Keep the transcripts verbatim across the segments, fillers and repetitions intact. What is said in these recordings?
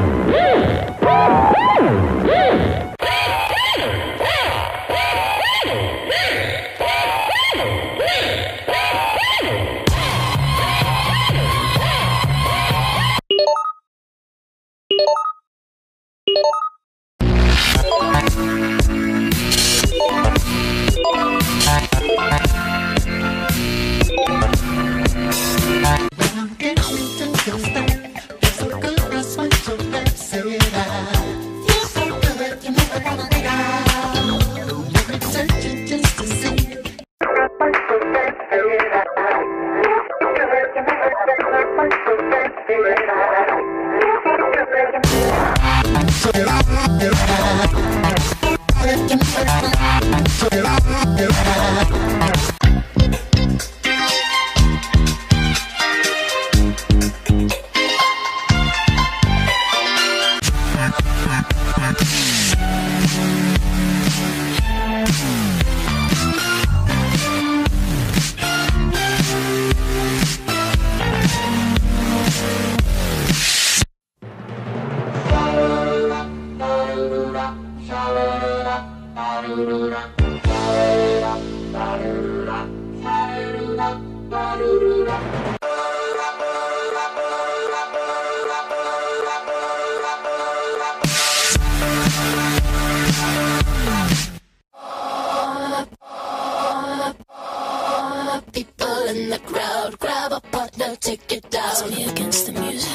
People in the crowd, grab a partner, take it down. It's me against the music.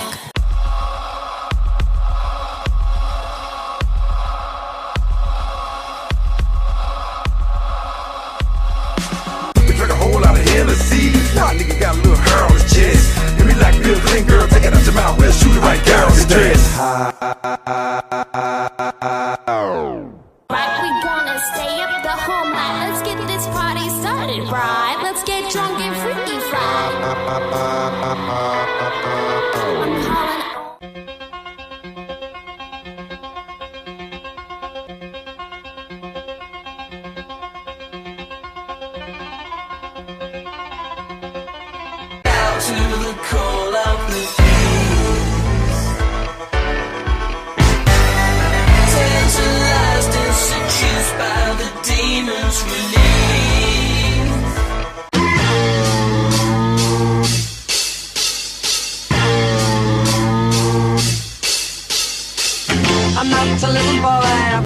We drank a whole lot of Hennessy. Nah, nigga got a little hair on his chest. Hit me like Bill Clinton, girl, take it out your mouth. We'll shoot it right there on his dress. Right, we gonna stay up the whole night. Let's get this party started, right? Let's get drunk and freaky fried. I'm calling. Out to the call of the fuse, tantalized and seduced by the demon's release. I'm not a little boy.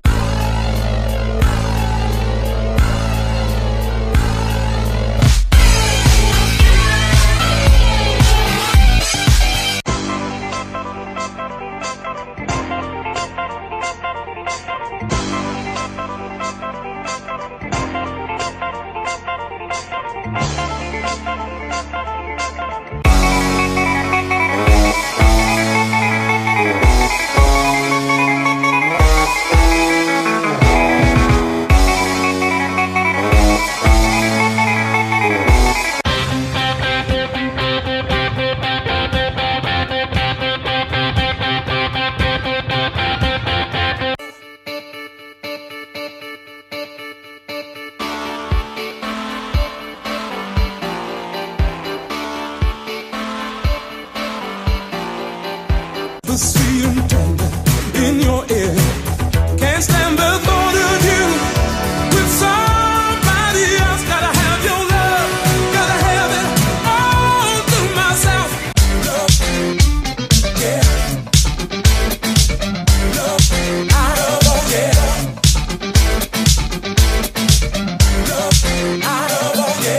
The sweet and tender in your ear. Can't stand the thought of you with somebody else. Gotta have your love, gotta have it all to myself. Love, yeah. Love, I love, oh yeah. Love, I love, oh yeah.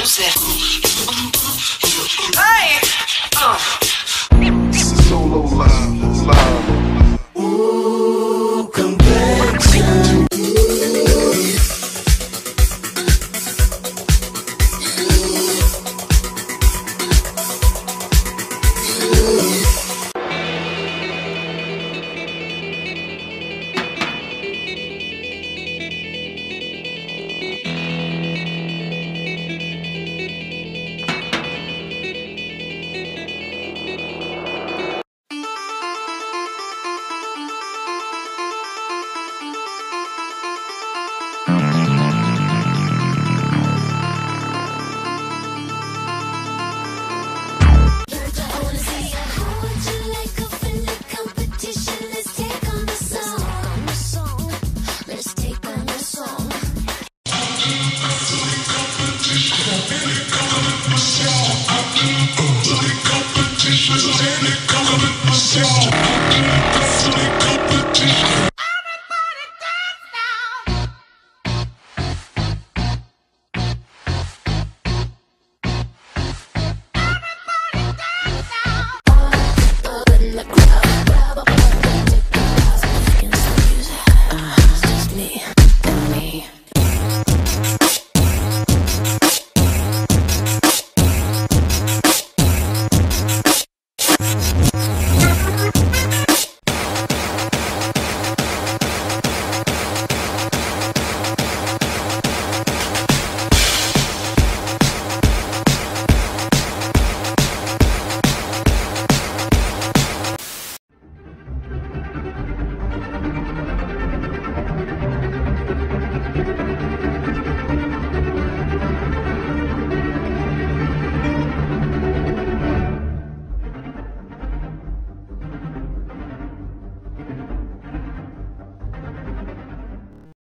knows it. Hey! Uh. This is solo live, live. Ooh, complexion.